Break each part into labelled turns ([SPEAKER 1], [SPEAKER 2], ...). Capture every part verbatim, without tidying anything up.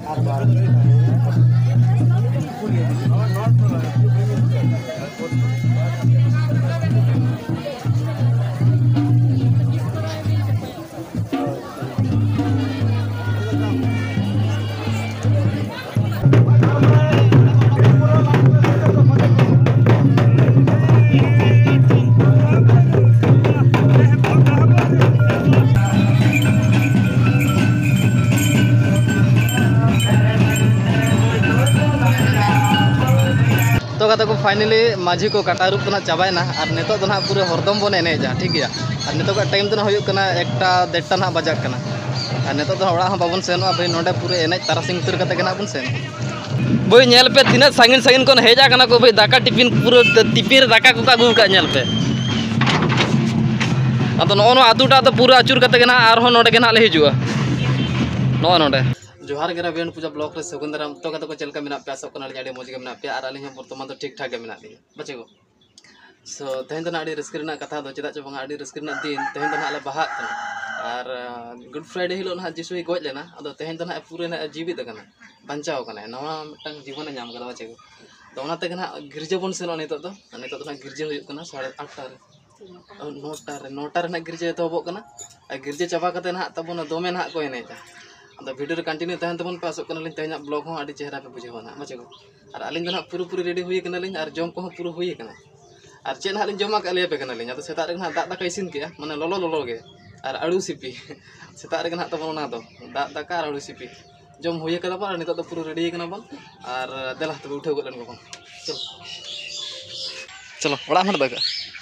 [SPEAKER 1] तो कथा को फाइनली माझी को कटारूप तो चाबायना और नितो तो ना पूरे हरदम बन एनेजा ठीक गया और नितो का टाइम तो ना हुयुक कना एकटा डेढ़टा ना बजाक कना और नितो तो ओड़ा हम बाबन सेनो भाई नोडे पूरे एने तारासिंग उतर कते कना बन सेन बोई नेल पे तीना सांगिन सांगिन कोन हेजा कना को भाई दाका टिफिन पूरे टिफिन दाका को आगू का नेल पे अतो नो नो आतुटा तो पूरा अचुर कते कना आर हो नोडे के ना ले हिजुआ नो नोडे जोहार गेरा बेन पूजा ब्लॉक रे सगुंदराम तो कतो को चलका मेना पे आसो कना आडी मोज के मेना पे आर आली हम वर्तमान तो ठीक ठाक के मेना दी बचे को सो तेहन तो ना आडी रिस्क रेना कथा दो चेदा चबंगा आडी रिस्क रेना दिन तेहन तो ना ले बाहा कना और गुड फ्राइडे हिलो ना जिसुई गोज लेना अदो तेहन तो ना पूरे ना जीवित कना बंचाव कना नवा मिटंग जीवन नाम कदा बचे को तो ओना ते कना गिरजे बन सेनो नितो तो नितो तो ना गिरजे हुई कना साढ़े आठ टा रे नौटा रे नौटा रे ना गिरजे तो बो कना गिरजे चाबा कते ना तबो ना दोमे ना को एनेजा अब वीडियो कंटिन्यू तहन तबन पे आसो कना लिन तेहना ब्लॉग हो आडी चेहरा पे बुझे होना बचे को और आलिन दना पूरा पूरी रेडी हुई कना लिन और जम को पूरा हुई कना और चेन हालिन जमा का ले पे कना लिन तो सेता रे ना दादा का इसिन के माने लोलो लोलो गे और आड़ू सिपी सेता रे ना तबन ना दो दादा का आड़ू सिपी जम हुई कदा पर नितो तो पूरा रेडी कना बन और देला तब उठे गोलन को चलो चलो ओड़ा मत दागा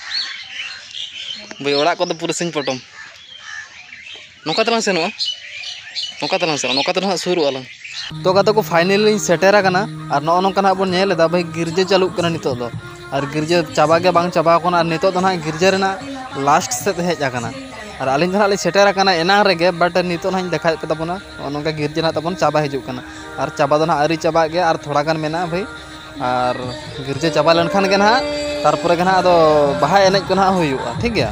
[SPEAKER 1] भाई ओड़ा को तो पूरा सिंह पटम नोका तला सेनो नौका तला से नौका तला सुरु आलम तो कतो को फाइनली सेटेरा कना और नो नोकना बन नेल दा भाई गिरजे चालू कना नितो दो और गिरजे चाबा के बांग चाबा कोना और नितो दो ना गिरजे रेना लास्ट से हेज आकना और आलिन जना ले सेटेरा कना एना रेगे बट नितो ना देखा पे तबना नोका गिरजे ना तबन चाबा हिजु कना और चाबा दो ना आरी चाबा के और थोड़ा गान मेना भाई और गिरजे चाबा लेनखान के ना तारपरे के ना अदो बाहा एनेज को ना हुयुआ ठीक गया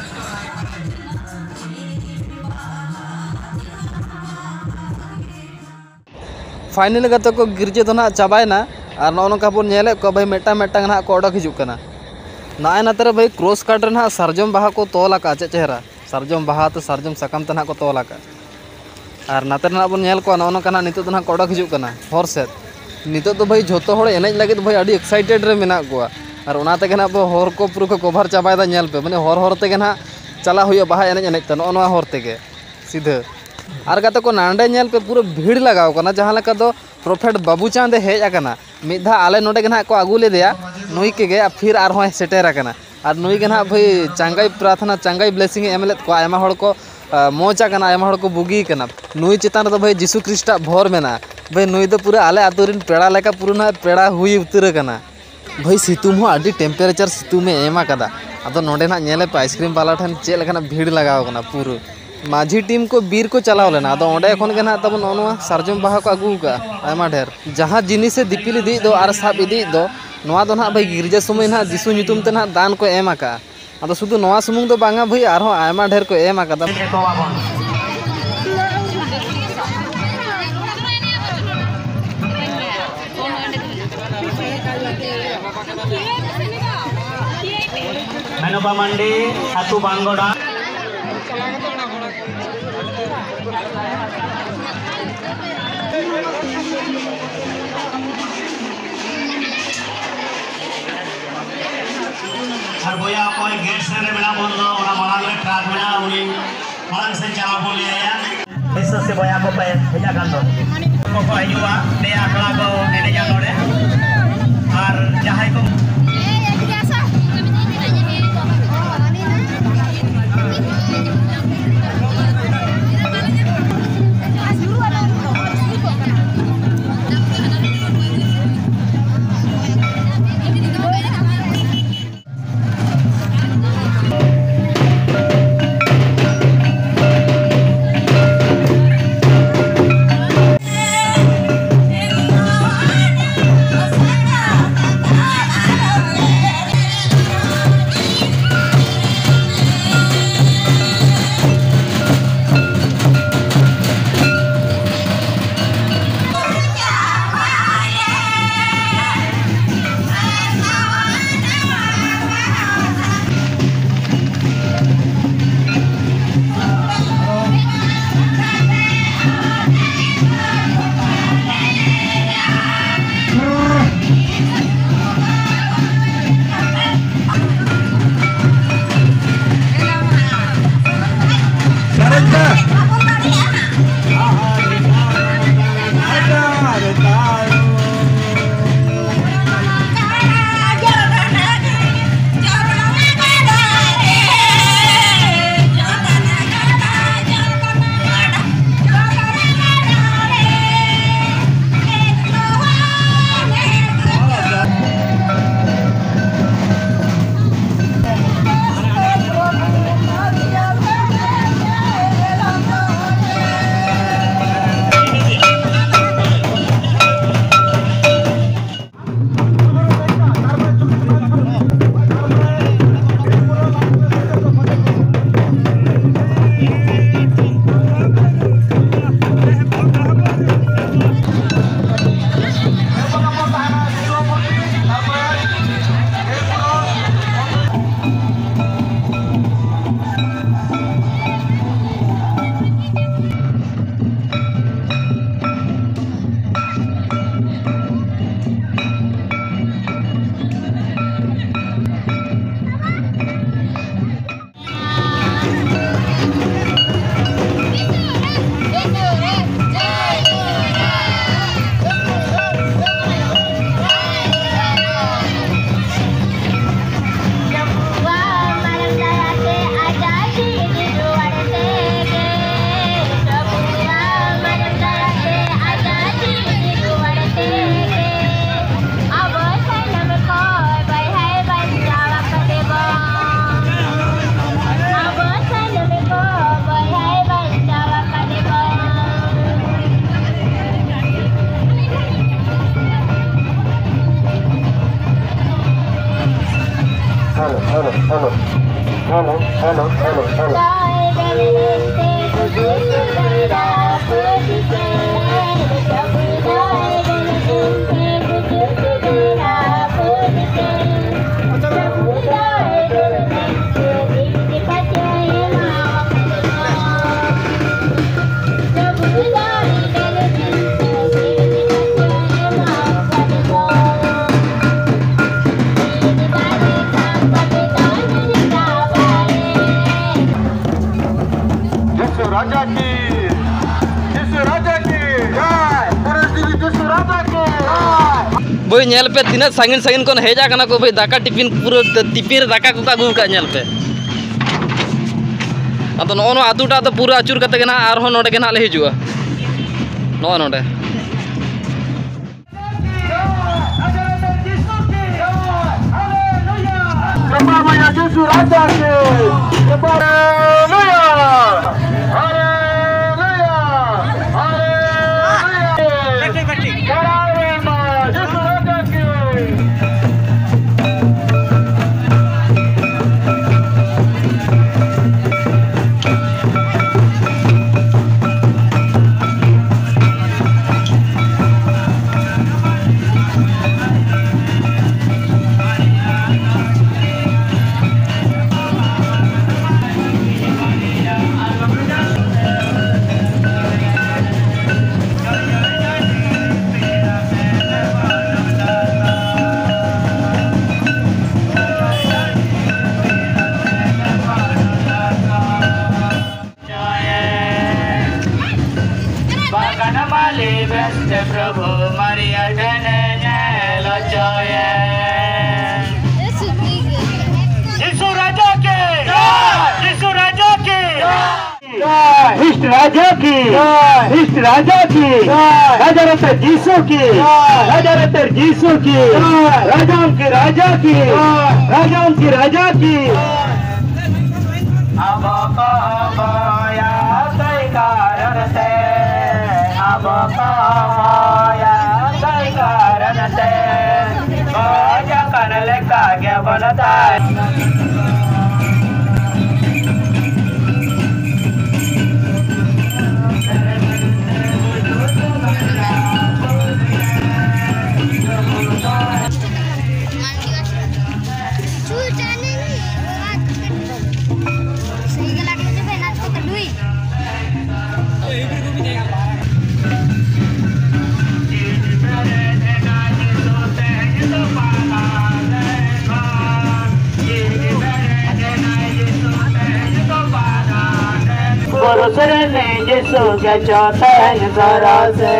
[SPEAKER 1] फाइनल गतो को गिरजे तो ना चाबायना और नो नोका बन नेले को भाई मेटा मेटा ना को ओडक हिजुक कना नाय नातरे भाई क्रॉस कार्ड ना सरजम बाहा को तोला का चे चेहरा सरजम बाहा तो सरजम सकम तना को तोला का और नातर ना बन नेल को नो नोका ना नितो ना को ओडक हिजुक कना हर सेट नितो तो भाई झोतो होड़ एनेज लागित भाई आडी एक्साइटेड रे मेना को और ओना ते ना हर को पूरा को कवर चाबायदा नेल पे माने हर हर ते ना चला हुई बाहा एनेज एनेज त नो हर ते सीधे और गाते को नांडे नेल पे पूरा भीड़ लगाव कना जहाँ लेका दो प्रोफेट बाबू चांद हेज आकना मिधा आले नोडे के ना को आगू ले दिया नुई के गे फिर आर होय सेटेर आकना और नुई के ना भाई चांगाई प्रार्थना चांगाई ब्लेसिंग एमलेत को आयमा हड़ को मोचा कना आयमा हड़ को बुगी कना नुई चितान रे भाई जीसु ख्रिस्टा भोर मेना भाई नुई दो पूरा आले आतुरिन पेड़ा लेका पूरा ना पेड़ा हुई उतर कना भाई सितुम हो आडी टेम्परेचर सितुम में एमा कदा अदो नोडे ना नेले पे आइसक्रीम वाला ठन चे लेखना भीड़ लगाव कना पूरा माझी टीम को बीर को चलाव लेना अदो ओंडे एखन के ना तब नोनवा सरजम बाहा को आगू का आयमा ढेर जहाँ जिनिस से दिपिल दी दो और साब इदी दो नोआ दो ना भाई गिरजा समय ना जिसु नितुम ते ना दान को एम आका अदो शुद्ध नोआ सुमुंग दो बांगा भाई आर हो आयमा ढेर को एम आका
[SPEAKER 2] मेनोबा मंडी हातू बांगोड़ा और बोया कोई गेट से रे मेना बंदो ओना मांग ले ट्रक मेना उनी मांग से चला बोले या ऐसा से बोया को पे भेजा कर दो को को आयुआ ने आकड़ा को ने जा नोडे और जहां को Hello, hello, hello, hello. Raja ki, Jisu Raja ki, jai. Para diri Jisu Raja ki, jai.
[SPEAKER 1] Boy nyel pe tina sangin sangin kon heja kana ko boy daka tipin pura tipin daka ko agu ka nyel pe. Ado no no atu ta to pura acur kate gena ar hon node gena le hijua. No node.
[SPEAKER 2] Namanya Jisu Raja ki, haleluya. Prabhu Maria Jananya Lochoye Jisu Raja ki Jisu Raja ki Ishq Raja ki Ishq Raja ki Raja Ratar Jisu ki Raja Ratar Jisu ki Rajam ki Raja ki Rajam ki Raja ki Abaka Abaya Sai Karan Se Abaka Abaya Sai Karan Se Baja Kanale Kagya Banata Surene Jisu ke chauthai zara se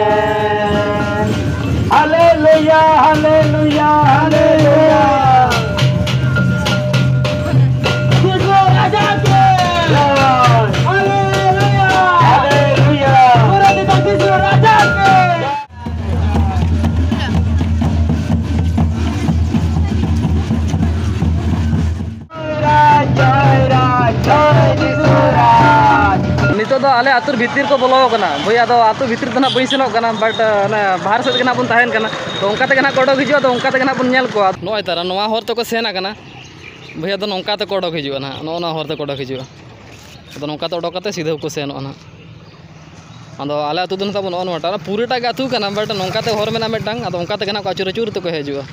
[SPEAKER 2] Hallelujah Hallelujah Hallelujah Jisu Raja ki Hallelujah Hallelujah Pura kita Jisu Raja ki Raja Raja Jisu Nito do ale atur bhitir ko bolo kana boy ado atu bhitir dana bain senok kana but na bahar sed kana bun tahen kana to onka te kana kodok hijua to onka te kana bun nyel ko noy tara noa hor to ko sena kana boy ado onka te kodok hijua na no na hor te kodok hijua ado onka te odok kate sidhe ko senok na ado ale atu dun tabun on wata pura ta atu kana but onka te hor mena medang ado onka te kana ko achur achur te ko hijua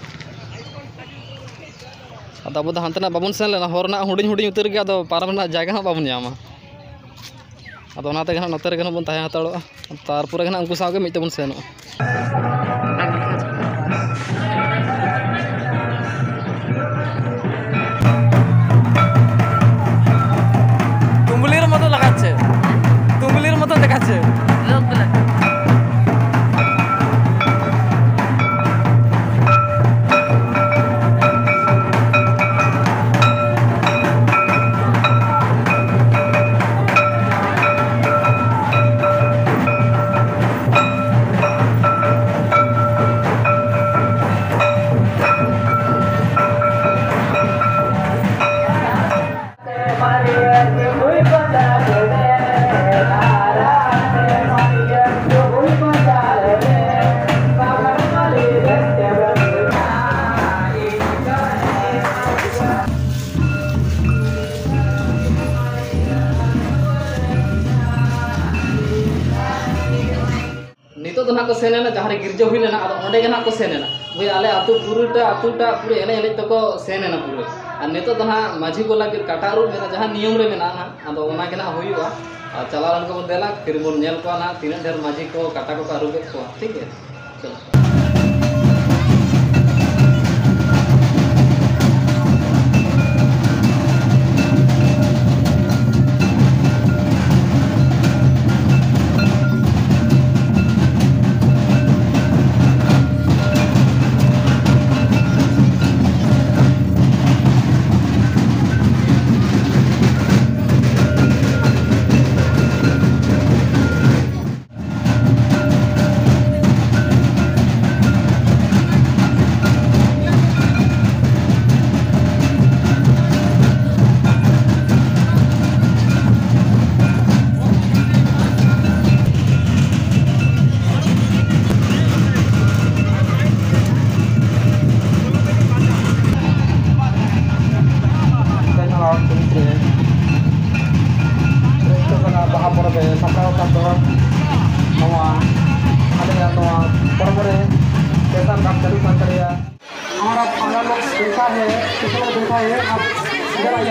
[SPEAKER 2] ado abu hante na babun sen lena hor na huding huding utir ge ado param na jaga ha babun nyama ado onate gana noter gana bun tahe hatalo tarpore gana unku sawge mitte bun seno tumbulir moto lagaচ্ছে tumbulir moto দেখাচ্ছে
[SPEAKER 1] नितो तो ना को सेन ना जहाँ गिरजा हुई लेना आदो ओंडे के ना को सेन ना भाई आले आतु पूरा आतु टा पूरे एने एने तो को सेन ना पूरे और नितो तो ना माझी को लगे कटारू में जहाँ नियम रे में ना आदो ओना के ना हुईवा और चलावन को देला फिर बोल नेल को ना तीन ढेर माझी को काटा को आरुबे को ठीक है चलो हमारा पंद्रह लोग देखा है कितना देखा है आप इधर आइए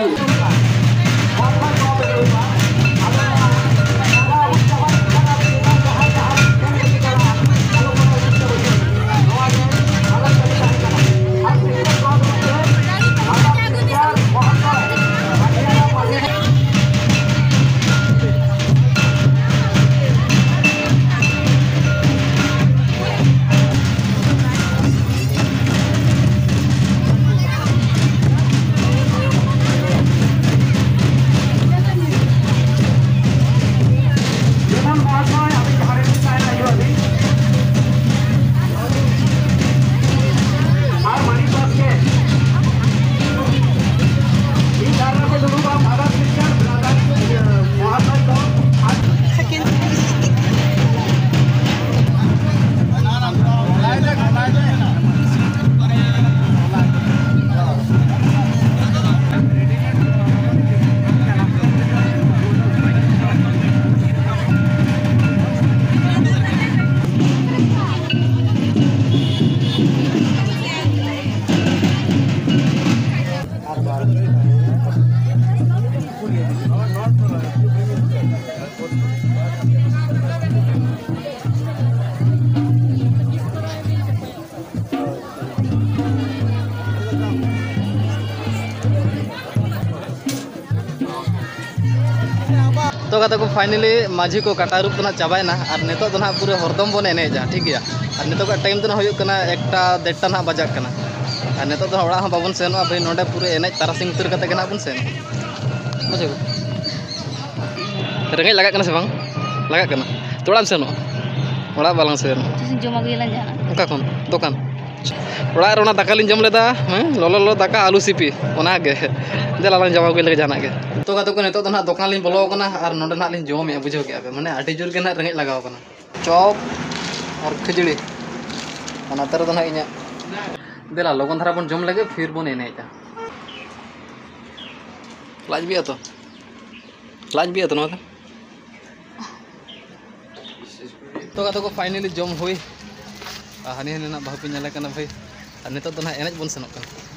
[SPEAKER 1] तो कथा को फाइनली माझी को काटा रूप ना चाबायना और नितो तो ना पूरे हरदम बन एनेजा ठीक है और नितो का टाइम तो हुई करना एकटा डेढ़टा ना बजाक करना और नितो तो ओड़ा हम बाबन सेनोa भाई नोडे पूरे एने तारासिंग उतर कते ना बन सेन बुझे रेंगे लगा करना से बांग लगा करना तोड़ा सेनोa ओड़ा बालांग सेन
[SPEAKER 3] जमा गइला जाना
[SPEAKER 1] ओका कोन दुकान ओड़ा रोना दाका लिन जम लेदा हैं लोलो लोलो दाका आलू सीपी ओना गे देलालां जमा गइला जाना गे तो कतो को नितो तो ना दुकान लिन बोलो कना और नोडे ना लिन जम ए बुझो के माने आटी जोर के ना रेंगे लगाव कना चॉप और खिचड़ी ओना तर तो ना इኛ देला लगन धारा बन जम लगे फिर बन एनेजा लाज बिया तो लाज बिया तो ना तो कतो को फाइनली जम हुई हानि हानि ना बाहु पे नेले कना भाई और नितो तो ना एनेज बन सेनोक कना